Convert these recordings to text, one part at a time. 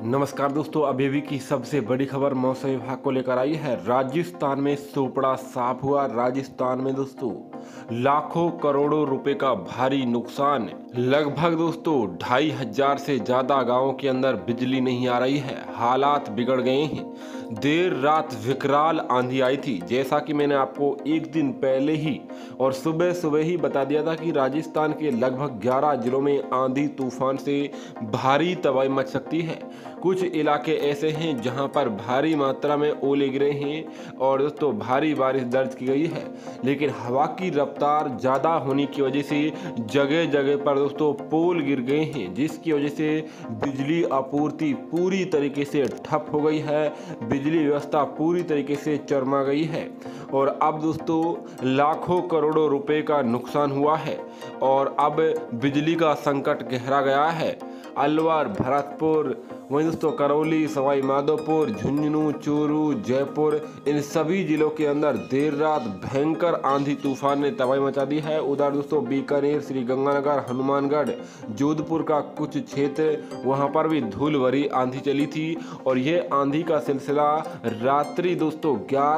नमस्कार दोस्तों, अभी की सबसे बड़ी खबर मौसम विभाग को लेकर आई है। राजस्थान में सोपड़ा साफ हुआ। राजस्थान में दोस्तों लाखों करोड़ों रुपए का भारी नुकसान। लगभग दोस्तों 2500 से ज्यादा गांवों के अंदर बिजली नहीं आ रही है। हालात बिगड़ गए हैं। देर रात विकराल आंधी आई थी, जैसा कि मैंने आपको एक दिन पहले ही और सुबह सुबह ही बता दिया था कि राजस्थान के लगभग 11 जिलों में आंधी तूफान से भारी तबाही मच सकती है। कुछ इलाके ऐसे हैं जहां पर भारी मात्रा में ओले गिरे हैं और दोस्तों भारी बारिश दर्ज की गई है, लेकिन हवा की रफ्तार ज़्यादा होने की वजह से जगह जगह पर दोस्तों पोल गिर गए हैं, जिसकी वजह से बिजली आपूर्ति पूरी तरीके से ठप हो गई है। बिजली व्यवस्था पूरी तरीके से चरमरा गई है और अब दोस्तों लाखों करोड़ों रुपए का नुकसान हुआ है और अब बिजली का संकट गहरा गया है। अलवर, भरतपुर, वहीं दोस्तों करौली, सवाई माधोपुर, झुंझुनू, चूरू, जयपुर, इन सभी जिलों के अंदर देर रात भयंकर आंधी तूफान ने तबाही मचा दी है। उधर दोस्तों बीकानेर, श्रीगंगानगर, हनुमानगढ़, जोधपुर का कुछ क्षेत्र, वहां पर भी धूल भरी आंधी चली थी और ये आंधी का सिलसिला रात्रि दोस्तों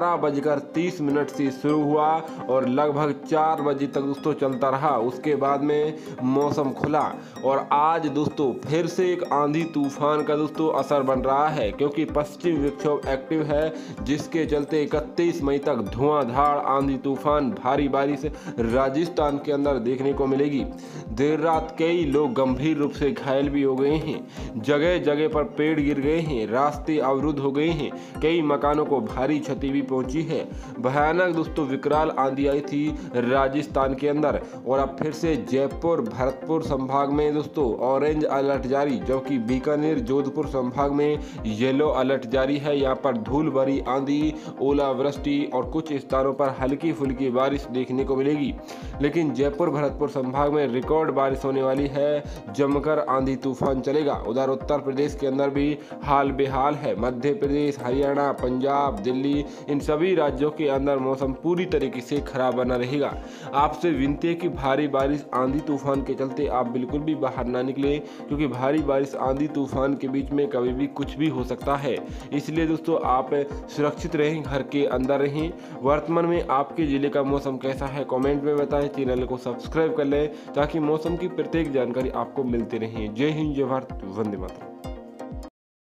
11:30 से शुरू हुआ और लगभग 4 बजे तक दोस्तों चलता रहा। उसके बाद में मौसम खुला और आज दोस्तों फिर से एक आंधी तूफान का दोस्तों असर बन रहा है, क्योंकि पश्चिम विक्षोभ एक्टिव है, जिसके चलते 31 मई तक धुआंधार आंधी तूफान भारी बारिश राजस्थान के अंदर देखने को मिलेगी। देर रात कई लोग गंभीर रूप से घायल भी हो गए हैं। जगह जगह पर पेड़ गिर गए हैं, रास्ते अवरुद्ध हो गए हैं, कई मकानों को भारी क्षति भी पहुंची है। भयानक दोस्तों विकराल आंधी आई थी राजस्थान के अंदर और अब फिर से जयपुर, भरतपुर संभाग में दोस्तों ऑरेंज अलर्ट जारी, जबकि बीकानेर, जोधपुर संभाग में येलो अलर्ट जारी है। यहाँ पर धूल भरी आंधी, ओलावृष्टि और कुछ स्थानों पर हल्की फुल्की बारिश देखने को मिलेगी, लेकिन जयपुर, भरतपुर संभाग में रिकॉर्ड बारिश होने वाली है। जमकर आंधी तूफान चलेगा। उधर उत्तर प्रदेश के अंदर भी हाल बेहाल है। मध्य प्रदेश, हरियाणा, पंजाब, दिल्ली, इन सभी राज्यों के अंदर मौसम पूरी तरीके से खराब बना रहेगा। आपसे विनती है कि भारी बारिश, आंधी तूफान के चलते आप बिल्कुल भी बाहर ना निकले, क्योंकि भारी बारिश, आंधी तूफान के बीच में कभी भी कुछ भी हो सकता है। इसलिए दोस्तों आप सुरक्षित रहें, घर के अंदर रहें। वर्तमान में आपके जिले का मौसम कैसा है कमेंट में बताएं। चैनल को सब्सक्राइब कर लें ताकि मौसम की प्रत्येक जानकारी आपको मिलती रहे। जय हिंद, जय भारत, वंदे मातरम।